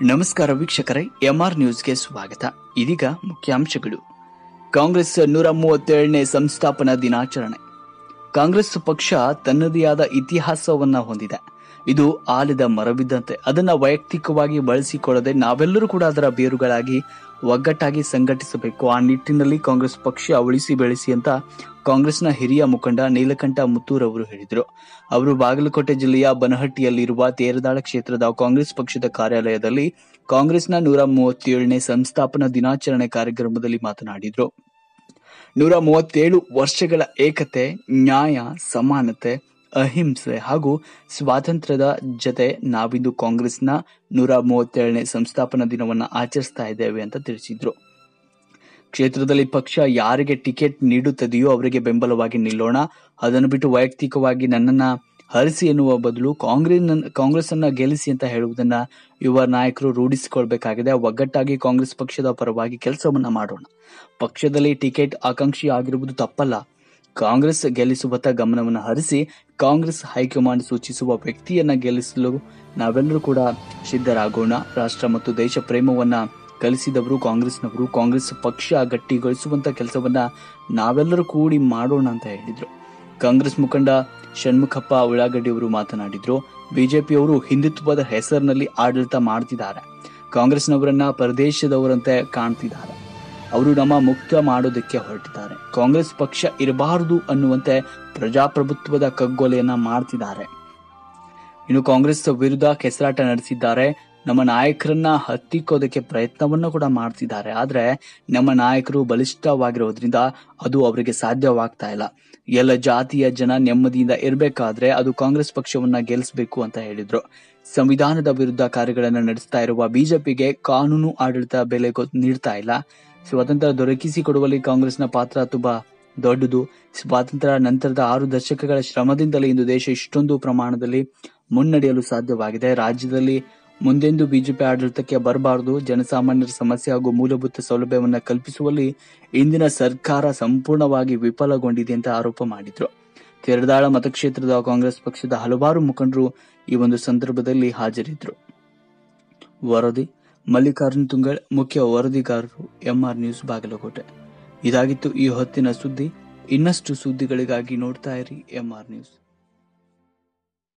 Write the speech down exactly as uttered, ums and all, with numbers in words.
ನಮಸ್ಕಾರ ವೀಕ್ಷಕರೇ, ಎಂಆರ್ ನ್ಯೂಸ್ಗೆ ಸ್ವಾಗತ. ಇದೀಗ ಮುಖ್ಯಾಂಶಗಳು. ಕಾಂಗ್ರೆಸ್ ನೂರ ಮೂವತ್ತೇಳನೇ ಸಂಸ್ಥಾಪನಾ ದಿನಾಚರಣೆ. ಕಾಂಗ್ರೆಸ್ ಪಕ್ಷ ತನ್ನದೇ ಆದ ಇತಿಹಾಸವನ್ನ ಹೊಂದಿದೆ. ಇದು ಆಲದ ಮರವಿದ್ದಂತೆ. ಅದನ್ನ ವೈಯಕ್ತಿಕವಾಗಿ ಬಳಸಿಕೊಳ್ಳದೆ ನಾವೆಲ್ಲರೂ ಕೂಡ ಅದರ ಬೇರುಗಳಾಗಿ ಒಗ್ಗಟ್ಟಾಗಿ ಸಂಘಟಿಸಬೇಕು. ಆ ನಿಟ್ಟಿನಲ್ಲಿ ಕಾಂಗ್ರೆಸ್ ಪಕ್ಷ ಉಳಿಸಿ ಬೆಳೆಸಿ ಅಂತ ಕಾಂಗ್ರೆಸ್ನ ಹಿರಿಯ ಮುಖಂಡ ನೀಲಕಂಠ ಮುತ್ತೂರ್ ಅವರು ಹೇಳಿದರು. ಅವರು ಬಾಗಲಕೋಟೆ ಜಿಲ್ಲೆಯ ಬನಹಟ್ಟಿಯಲ್ಲಿರುವ ತೇರದಾಳ ಕ್ಷೇತ್ರದ ಕಾಂಗ್ರೆಸ್ ಪಕ್ಷದ ಕಾರ್ಯಾಲಯದಲ್ಲಿ ಕಾಂಗ್ರೆಸ್ನ ನೂರ ಮೂವತ್ತೇಳನೇ ಸಂಸ್ಥಾಪನಾ ದಿನಾಚರಣೆ ಕಾರ್ಯಕ್ರಮದಲ್ಲಿ ಮಾತನಾಡಿದರು. ನೂರ ಮೂವತ್ತೇಳು ವರ್ಷಗಳ ಏಕತೆ, ನ್ಯಾಯ, ಸಮಾನತೆ, ಅಹಿಂಸೆ ಹಾಗೂ ಸ್ವಾತಂತ್ರ್ಯದ ಜತೆ ನಾವಿಂದು ಕಾಂಗ್ರೆಸ್ನ ನೂರ ಮೂವತ್ತೇಳನೇ ಸಂಸ್ಥಾಪನಾ ದಿನವನ್ನ ಆಚರಿಸ್ತಾ ಇದ್ದೇವೆ ಅಂತ ತಿಳಿಸಿದ್ರು. ಕ್ಷೇತ್ರದಲ್ಲಿ ಪಕ್ಷ ಯಾರಿಗೆ ಟಿಕೆಟ್ ನೀಡುತ್ತದೆಯೋ ಅವರಿಗೆ ಬೆಂಬಲವಾಗಿ ನಿಲ್ಲೋಣ. ಅದನ್ನು ಬಿಟ್ಟು ವೈಯಕ್ತಿಕವಾಗಿ ನನ್ನನ್ನ ಹರಿಸಿ ಎನ್ನುವ ಬದಲು ಕಾಂಗ್ರೆಸ್ ಕಾಂಗ್ರೆಸ್ ಅನ್ನ ಗೆಲ್ಲಿಸಿ ಅಂತ ಹೇಳುವುದನ್ನ ಯುವ ನಾಯಕರು ರೂಢಿಸಿಕೊಳ್ಬೇಕಾಗಿದೆ. ಒಗ್ಗಟ್ಟಾಗಿ ಕಾಂಗ್ರೆಸ್ ಪಕ್ಷದ ಪರವಾಗಿ ಕೆಲಸವನ್ನ ಮಾಡೋಣ. ಪಕ್ಷದಲ್ಲಿ ಟಿಕೆಟ್ ಆಕಾಂಕ್ಷಿ ಆಗಿರುವುದು ತಪ್ಪಲ್ಲ. ಕಾಂಗ್ರೆಸ್ ಗೆಲ್ಲಿಸುವತ್ತ ಗಮನವನ್ನು ಹರಿಸಿ ಕಾಂಗ್ರೆಸ್ ಹೈಕಮಾಂಡ್ ಸೂಚಿಸುವ ವ್ಯಕ್ತಿಯನ್ನ ಗೆಲ್ಲಿಸಲು ನಾವೆಲ್ಲರೂ ಕೂಡ ಸಿದ್ಧರಾಗೋಣ. ರಾಷ್ಟ್ರ ಮತ್ತು ದೇಶ ಪ್ರೇಮವನ್ನ ಕಲಿಸಿದವರು ಕಾಂಗ್ರೆಸ್ನವರು. ಕಾಂಗ್ರೆಸ್ ಪಕ್ಷ ಗಟ್ಟಿಗೊಳಿಸುವಂತ ಕೆಲಸವನ್ನ ನಾವೆಲ್ಲರೂ ಕೂಡಿ ಮಾಡೋಣ ಅಂತ ಹೇಳಿದ್ರು. ಕಾಂಗ್ರೆಸ್ ಮುಖಂಡ ಷಣ್ಮುಖಪ್ಪ ಉಳ್ಳಾಗಡ್ಡಿ ಅವರು ಮಾತನಾಡಿದ್ರು. ಬಿಜೆಪಿಯವರು ಹಿಂದುತ್ವದ ಹೆಸರಿನಲ್ಲಿ ಆಡಳಿತ ಮಾಡ್ತಿದ್ದಾರೆ. ಕಾಂಗ್ರೆಸ್ನವರನ್ನ ಪರದೇಶದವರಂತೆ ಕಾಣ್ತಿದ್ದಾರೆ. ಅವರು ನಮ್ಮ ಮುಕ್ತ ಮಾಡೋದಕ್ಕೆ ಹೊರಟಿದ್ದಾರೆ. ಕಾಂಗ್ರೆಸ್ ಪಕ್ಷ ಇರಬಾರದು ಅನ್ನುವಂತೆ ಪ್ರಜಾಪ್ರಭುತ್ವದ ಕಗ್ಗೊಲೆಯನ್ನ ಮಾಡ್ತಿದ್ದಾರೆ. ಇನ್ನು ಕಾಂಗ್ರೆಸ್ ವಿರುದ್ಧ ಕೆಸರಾಟ ನಡೆಸಿದ್ದಾರೆ. ನಮ್ಮ ನಾಯಕರನ್ನ ಹತ್ತಿಕ್ಕೋದಕ್ಕೆ ಪ್ರಯತ್ನವನ್ನು ಕೂಡ ಮಾಡ್ತಿದ್ದಾರೆ. ಆದ್ರೆ ನಮ್ಮ ನಾಯಕರು ಬಲಿಷ್ಠವಾಗಿರೋದ್ರಿಂದ ಅದು ಅವರಿಗೆ ಸಾಧ್ಯವಾಗ್ತಾ ಇಲ್ಲ. ಎಲ್ಲ ಜಾತಿಯ ಜನ ನೆಮ್ಮದಿಯಿಂದ ಇರಬೇಕಾದ್ರೆ ಅದು ಕಾಂಗ್ರೆಸ್ ಪಕ್ಷವನ್ನ ಗೆಲ್ಲಿಸಬೇಕು ಅಂತ ಹೇಳಿದ್ರು. ಸಂವಿಧಾನದ ವಿರುದ್ಧ ಕಾರ್ಯಗಳನ್ನ ನಡೆಸ್ತಾ ಇರುವ ಬಿಜೆಪಿಗೆ ಕಾನೂನು ಆಡಳಿತ ಬೆಲೆ ನೀಡ್ತಾ ಇಲ್ಲ. ಸ್ವಾತಂತ್ರ್ಯ ದೊರಕಿಸಿಕೊಡುವಲ್ಲಿ ಕಾಂಗ್ರೆಸ್ನ ಪಾತ್ರ ತುಂಬಾ ದೊಡ್ಡದು. ಸ್ವಾತಂತ್ರ್ಯ ನಂತರದ ಆರು ದಶಕಗಳ ಶ್ರಮದಿಂದಲೇ ಇಂದು ದೇಶ ಇಷ್ಟೊಂದು ಪ್ರಮಾಣದಲ್ಲಿ ಮುನ್ನಡೆಯಲು ಸಾಧ್ಯವಾಗಿದೆ. ರಾಜ್ಯದಲ್ಲಿ ಮುಂದೆಂದು ಬಿಜೆಪಿ ಆಡಳಿತಕ್ಕೆ ಬರಬಾರದು. ಜನಸಾಮಾನ್ಯರ ಸಮಸ್ಯೆ ಹಾಗೂ ಮೂಲಭೂತ ಸೌಲಭ್ಯವನ್ನ ಕಲ್ಪಿಸುವಲ್ಲಿ ಇಂದಿನ ಸರ್ಕಾರ ಸಂಪೂರ್ಣವಾಗಿ ವಿಫಲಗೊಂಡಿದೆ ಅಂತ ಆರೋಪ ಮಾಡಿದ್ರು. ತೇರದಾಳ ಮತಕ್ಷೇತ್ರದ ಕಾಂಗ್ರೆಸ್ ಪಕ್ಷದ ಹಲವಾರು ಮುಖಂಡರು ಈ ಒಂದು ಸಂದರ್ಭದಲ್ಲಿ ಹಾಜರಿದ್ದರು. ವರದಿ ಮಲ್ಲಿಕಾರ್ಜುನ್ ತುಂಗಳ್, ಮುಖ್ಯ ವರದಿಗಾರರು, ಎಂಆರ್ ನ್ಯೂಸ್, ಬಾಗಲಕೋಟೆ. ಇದಾಗಿತ್ತು ಈ ಹೊತ್ತಿನ ಸುದ್ದಿ. ಇನ್ನಷ್ಟು ಸುದ್ದಿಗಳಿಗಾಗಿ ನೋಡ್ತಾ ಇರಿ ಎಂಆರ್ ನ್ಯೂಸ್.